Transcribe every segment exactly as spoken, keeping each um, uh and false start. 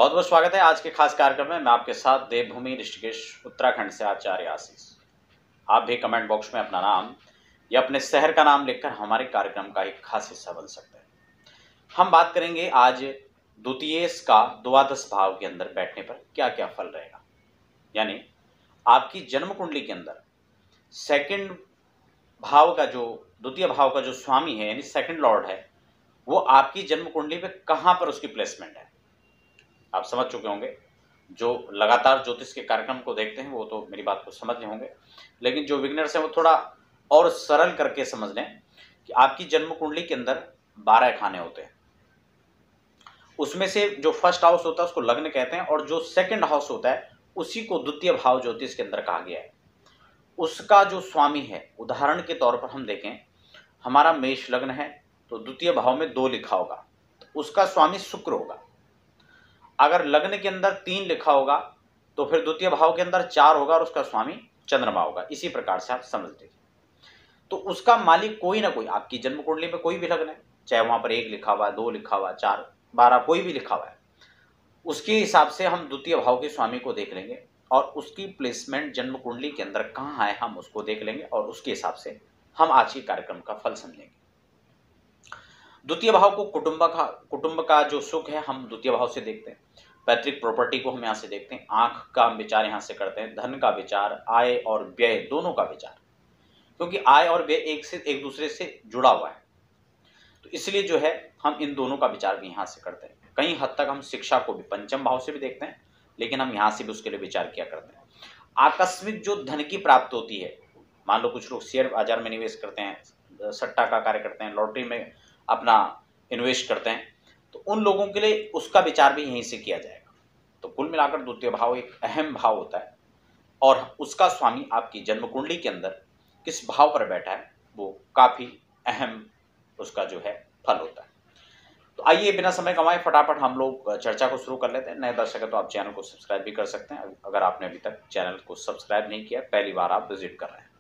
बहुत बहुत स्वागत है आज के खास कार्यक्रम में। मैं आपके साथ देवभूमि ऋषिकेश उत्तराखंड से आचार्य आशीष। आप भी कमेंट बॉक्स में अपना नाम या अपने शहर का नाम लिखकर हमारे कार्यक्रम का एक खास हिस्सा बन सकते हैं। हम बात करेंगे आज द्वितीयेश का द्वादश भाव के अंदर बैठने पर क्या क्या फल रहेगा। यानी आपकी जन्म कुंडली के अंदर सेकंड भाव का जो द्वितीय भाव का जो स्वामी है यानी सेकंड लॉर्ड है, वो आपकी जन्म कुंडली पे कहां पर उसकी प्लेसमेंट है आप समझ चुके होंगे। जो लगातार ज्योतिष के कार्यक्रम को देखते हैं वो तो मेरी बात को समझ रहे होंगे, लेकिन जो बिगिनर्स हैं वो थोड़ा और सरल करके समझ लें कि आपकी जन्म कुंडली के अंदर बारह खाने होते हैं। उसमें से जो फर्स्ट हाउस होता है उसको लग्न कहते हैं, और जो सेकंड हाउस होता है उसी को द्वितीय भाव ज्योतिष के अंदर कहा गया है। उसका जो स्वामी है, उदाहरण के तौर पर हम देखें, हमारा मेष लग्न है तो द्वितीय भाव में दो लिखा होगा तो उसका स्वामी शुक्र होगा। अगर लग्न के अंदर तीन लिखा होगा तो फिर द्वितीय भाव के अंदर चार होगा और उसका स्वामी चंद्रमा होगा। इसी प्रकार से आप समझ लीजिए। तो उसका मालिक कोई ना कोई आपकी जन्म कुंडली में कोई भी लग्न है, चाहे वहां पर एक लिखा हुआ, दो लिखा हुआ, चार, बारह, कोई भी लिखा हुआ है, उसके हिसाब से हम द्वितीय भाव के स्वामी को देख लेंगे और उसकी प्लेसमेंट जन्म कुंडली के अंदर कहाँ है हम उसको देख लेंगे और उसके हिसाब से हम आज के कार्यक्रम का फल समझेंगे। द्वितीय भाव को कुटुंब का कुटुंब का जो सुख है हम द्वितीय भाव से देखते हैं। पैतृक प्रॉपर्टी को हम यहाँ से देखते हैं। आंख का हम विचार यहाँ से करते हैं। धन का विचार, आय और व्यय दोनों का विचार, क्योंकि आय और व्यय एक से एक दूसरे से जुड़ा हुआ है, तो इसलिए जो है हम इन दोनों का विचार भी यहाँ से करते हैं। कई हद तक हम शिक्षा को भी पंचम भाव से भी देखते हैं, लेकिन हम यहाँ से भी उसके लिए विचार किया करते हैं। आकस्मिक जो धन की प्राप्ति होती है, मान लो कुछ लोग शेयर बाजार में निवेश करते हैं, सट्टा का कार्य करते हैं, लॉटरी में अपना इन्वेस्ट करते हैं, तो उन लोगों के लिए उसका विचार भी यहीं से किया जाएगा। तो कुल मिलाकर द्वितीय भाव एक अहम भाव होता है और उसका स्वामी आपकी जन्म कुंडली के अंदर किस भाव पर बैठा है वो काफी अहम उसका जो है फल होता है। तो आइए बिना समय गंवाए फटाफट हम लोग चर्चा को शुरू कर लेते हैं। नए दर्शक है तो आप चैनल को सब्सक्राइब भी कर सकते हैं अगर आपने अभी तक चैनल को सब्सक्राइब नहीं किया, पहली बार आप विजिट कर रहे हैं।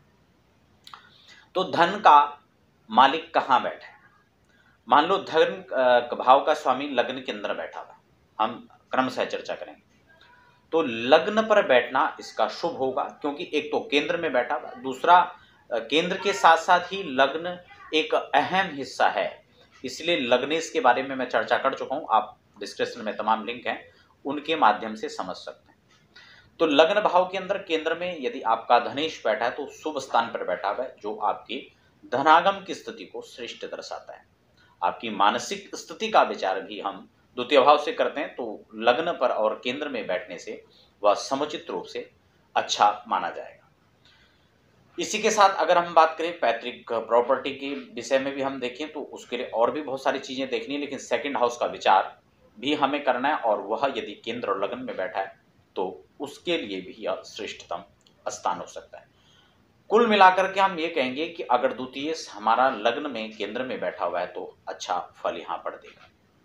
तो धन का मालिक कहाँ बैठा है? मान लो धन भाव का स्वामी लग्न के अंदर बैठा हुआ, हम क्रमशः चर्चा करेंगे। तो लग्न पर बैठना इसका शुभ होगा, क्योंकि एक तो केंद्र में बैठा हुआ, दूसरा केंद्र के साथ साथ ही लग्न एक अहम हिस्सा है, इसलिए लग्नेश के बारे में मैं चर्चा कर चुका हूं। आप डिस्क्रिप्शन में तमाम लिंक हैं, उनके माध्यम से समझ सकते हैं। तो लग्न भाव के अंदर केंद्र में यदि आपका धनेश बैठा है तो शुभ स्थान पर बैठा हुआ है, जो आपकी धनागम की स्थिति को श्रेष्ठ दर्शाता है। आपकी मानसिक स्थिति का विचार भी हम द्वितीय भाव से करते हैं, तो लग्न पर और केंद्र में बैठने से वह समुचित रूप से अच्छा माना जाएगा। इसी के साथ अगर हम बात करें पैतृक प्रॉपर्टी के विषय में भी हम देखें तो उसके लिए और भी बहुत सारी चीजें देखनी है, लेकिन सेकंड हाउस का विचार भी हमें करना है और वह यदि केंद्र और लग्न में बैठा है तो उसके लिए भी यह श्रेष्ठतम स्थान हो सकता है। कुल मिलाकर के हम ये कहेंगे कि अगर द्वितीय हमारा लग्न में केंद्र में बैठा हुआ है तो अच्छा फल यहां पर देगा।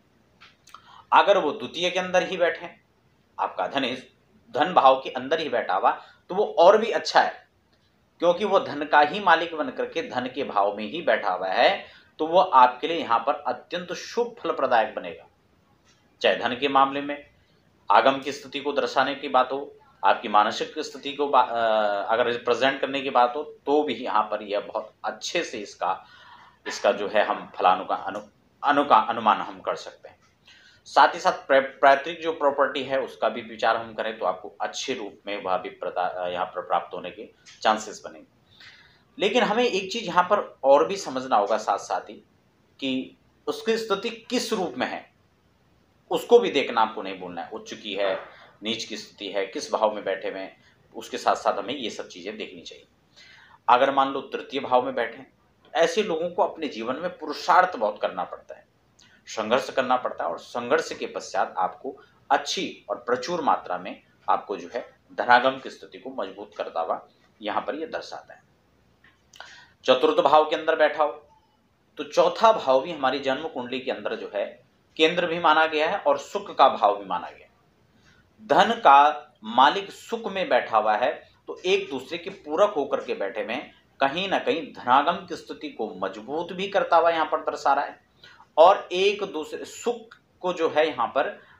अगर वो द्वितीय के अंदर ही बैठे, आपका धनेश धन भाव के अंदर ही बैठा हुआ, तो वो और भी अच्छा है, क्योंकि वो धन का ही मालिक बनकर के धन के भाव में ही बैठा हुआ है, तो वो आपके लिए यहां पर अत्यंत शुभ फल प्रदायक बनेगा। चाहे धन के मामले में आगम की स्थिति को दर्शाने की बात हो, आपकी मानसिक स्थिति को अगर रिप्रेजेंट करने की बात हो, तो भी यहाँ पर यह बहुत अच्छे से इसका इसका जो है हम फलानु का अनु अनु का अनुमान हम कर सकते हैं। साथ ही साथ पैतृक जो प्रॉपर्टी है उसका भी विचार हम करें तो आपको अच्छे रूप में वह भी यहाँ पर प्राप्त होने के चांसेस बनेंगे। लेकिन हमें एक चीज यहाँ पर और भी समझना होगा साथ साथ ही कि उसकी स्थिति किस रूप में है, उसको भी देखना आपको नहीं भूलना है। उच्च की है, नीच की स्थिति है, किस भाव में बैठे हुए हैं, उसके साथ साथ हमें ये सब चीजें देखनी चाहिए। अगर मान लो तृतीय भाव में बैठे तो ऐसे लोगों को अपने जीवन में पुरुषार्थ बहुत करना पड़ता है, संघर्ष करना पड़ता है, और संघर्ष के पश्चात आपको अच्छी और प्रचुर मात्रा में आपको जो है धनागम की स्थिति को मजबूत करता हुआ यहाँ पर यह दर्शाता है। चतुर्थ भाव के अंदर बैठा हो तो चौथा भाव भी हमारी जन्म कुंडली के अंदर जो है केंद्र भी माना गया है और सुख का भाव भी माना गया है। धन का मालिक सुख में बैठा हुआ है, तो एक दूसरे के पूरक होकर के बैठे में कहीं ना कहीं धनागम की स्थिति को मजबूत भी करता हुआ यहाँ पर दर्शा रहा है, और एक दूसरे सुख को जो है यहाँ पर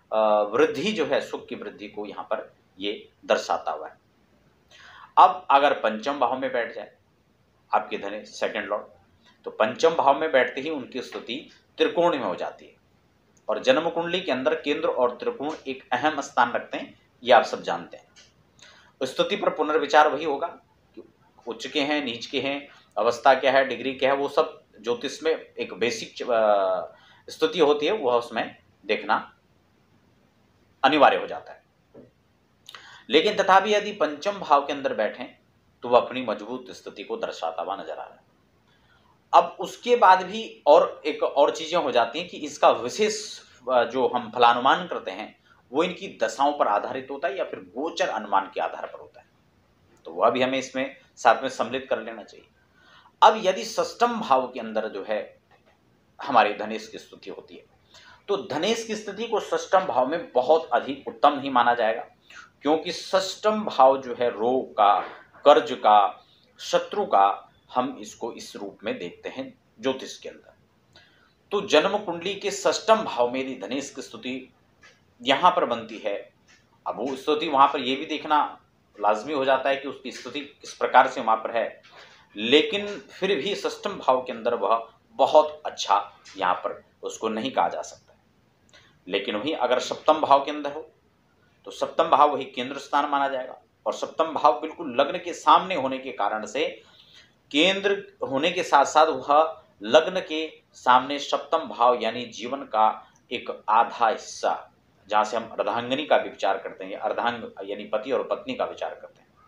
वृद्धि जो है, सुख की वृद्धि को यहाँ पर ये दर्शाता हुआ है। अब अगर पंचम भाव में बैठ जाए आपके धने सेकंड लॉर्ड, तो पंचम भाव में बैठते ही उनकी स्थिति त्रिकोण में हो जाती है। और जन्म कुंडली के अंदर केंद्र और त्रिकोण एक अहम स्थान रखते हैं, ये आप सब जानते हैं। स्थिति पर पुनर्विचार वही होगा कि उच्च के हैं, नीच के हैं, अवस्था क्या है, डिग्री क्या है, वो सब ज्योतिष में एक बेसिक स्थिति होती है, वह उसमें देखना अनिवार्य हो जाता है। लेकिन तथापि यदि पंचम भाव के अंदर बैठें तो वह अपनी मजबूत स्थिति को दर्शाता हुआ नजर आ रहा है। अब उसके बाद भी और एक और चीजें हो जाती हैं कि इसका विशेष जो हम फलानुमान करते हैं वो इनकी दशाओं पर आधारित होता है या फिर गोचर अनुमान के आधार पर होता है, तो वह भी हमें इसमें साथ में सम्मिलित कर लेना चाहिए। अब यदि षष्ठम भाव के अंदर जो है हमारी धनेश की स्थिति होती है, तो धनेश की स्थिति को षष्ठम भाव में बहुत अधिक उत्तम नहीं माना जाएगा, क्योंकि षष्ठम भाव जो है रोग का, कर्ज का, शत्रु का, हम इसको इस रूप में देखते हैं ज्योतिष के अंदर। तो जन्म कुंडली के षष्ठम भाव में यदि धनेश की स्थिति यहां पर बनती है, अब वो स्थिति वहां पर यह भी देखना लाजमी हो जाता है कि उसकी स्थिति किस प्रकार से वहां पर है, लेकिन फिर भी षष्ठम भाव के अंदर वह बहुत अच्छा यहाँ पर उसको नहीं कहा जा सकता। लेकिन वही अगर सप्तम भाव के अंदर हो तो सप्तम भाव वही केंद्र स्थान माना जाएगा, और सप्तम भाव बिल्कुल लग्न के सामने होने के कारण से केंद्र होने के साथ साथ वह लग्न के सामने सप्तम भाव यानी जीवन का एक आधा हिस्सा, जहां से हम अर्धांगिनी का भी विचार करते हैं, अर्धांग यानी पति और पत्नी का विचार करते हैं,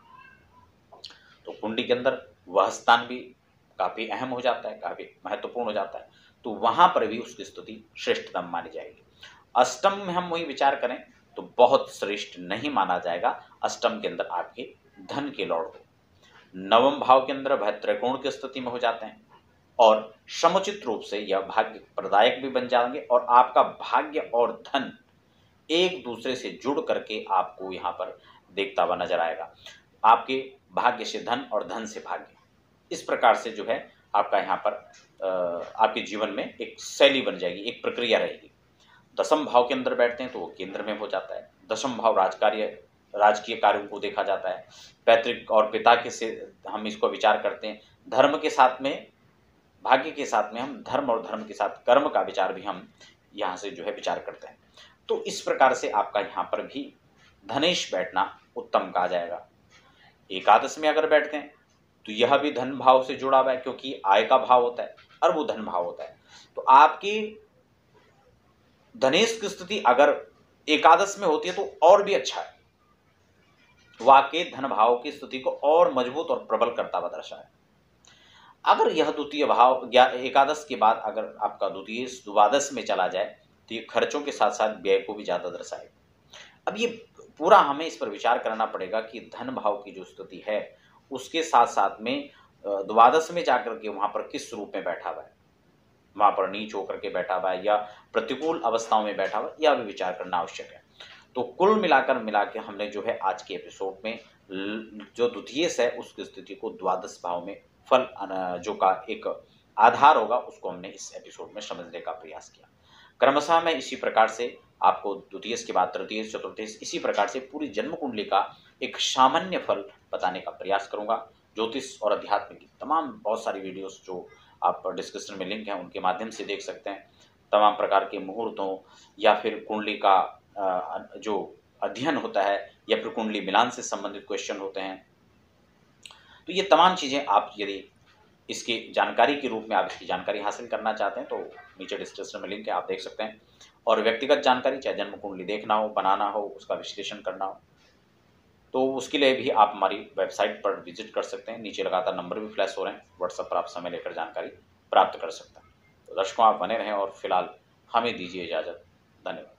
तो कुंडली के अंदर वह स्थान भी काफी अहम हो जाता है, काफी महत्वपूर्ण हो जाता है, तो वहां पर भी उसकी स्तुति श्रेष्ठतम मानी जाएगी। अष्टम में हम वही विचार करें तो बहुत श्रेष्ठ नहीं माना जाएगा। अष्टम के अंदर आपके धन के लॉर्ड हो, नवम भाव के अंदर वह त्रिकोण की स्थिति में हो जाते हैं और समुचित रूप से यह भाग्य प्रदायक भी बन जाएंगे, और आपका भाग्य और धन एक दूसरे से जुड़ करके आपको यहाँ पर देखता हुआ नजर आएगा। आपके भाग्य से धन और धन से भाग्य, इस प्रकार से जो है आपका यहाँ पर आपके जीवन में एक शैली बन जाएगी, एक प्रक्रिया रहेगी। दसम भाव के अंदर बैठते हैं तो वो केंद्र में हो जाता है। दसम भाव राजकार्य राजकीय कार्यों को देखा जाता है, पैतृक और पिता के से हम इसको विचार करते हैं। धर्म के साथ में, भाग्य के साथ में हम धर्म और धर्म के साथ कर्म का विचार भी हम यहाँ से जो है विचार करते हैं। तो इस प्रकार से आपका यहाँ पर भी धनेश बैठना उत्तम कहा जाएगा। एकादश में अगर बैठते हैं तो यह भी धन भाव से जुड़ा हुआ है, क्योंकि आय का भाव होता है और वो धन भाव होता है। तो आपकी धनेश की स्थिति अगर एकादश में होती है तो और भी अच्छा है, वह आपके धन भाव की स्थिति को और मजबूत और प्रबल करता हुआ दर्शा है। अगर यह द्वितीय भाव या एकादश के बाद अगर आपका द्वितीय द्वादश में चला जाए तो ये खर्चों के साथ साथ व्यय को भी ज्यादा दर्शाएगा। अब ये पूरा हमें इस पर विचार करना पड़ेगा कि धन भाव की जो स्थिति है उसके साथ साथ में द्वादश में जाकर के वहां पर किस रूप में बैठा हुआ है, वहां पर नीच होकर के बैठा हुआ है या प्रतिकूल अवस्थाओं में बैठा हुआ है, यह भी विचार करना आवश्यक है। तो कुल मिलाकर मिला के हमने जो है आज के एपिसोड में जो द्वितीय है उसकी स्थिति को द्वादश भाव में फल जो का एक आधार होगा उसको हमने इस एपिसोड में समझने का प्रयास किया। क्रमशः मैं इसी प्रकार से आपको द्वितीय के बाद तृतीय, चतुर्थीय, इसी प्रकार से पूरी जन्म कुंडली का एक सामान्य फल बताने का प्रयास करूंगा। ज्योतिष और अध्यात्म की तमाम बहुत सारी वीडियोस जो आप डिस्क्रिप्शन में लिंक है उनके माध्यम से देख सकते हैं। तमाम प्रकार के मुहूर्तों या फिर कुंडली का जो अध्ययन होता है या फिर कुंडली मिलान से संबंधित क्वेश्चन होते हैं, तो ये तमाम चीज़ें आप यदि इसकी जानकारी के रूप में आप इसकी जानकारी हासिल करना चाहते हैं तो नीचे डिस्क्रिप्शन में लिंक है, आप देख सकते हैं। और व्यक्तिगत जानकारी चाहे जन्म कुंडली देखना हो, बनाना हो, उसका विश्लेषण करना हो, तो उसके लिए भी आप हमारी वेबसाइट पर विजिट कर सकते हैं। नीचे लगातार नंबर भी फ्लैश हो रहे हैं, व्हाट्सएप पर आप समय लेकर जानकारी प्राप्त कर सकते हैं। तो दर्शकों आप बने रहें और फिलहाल हमें दीजिए इजाज़त। धन्यवाद।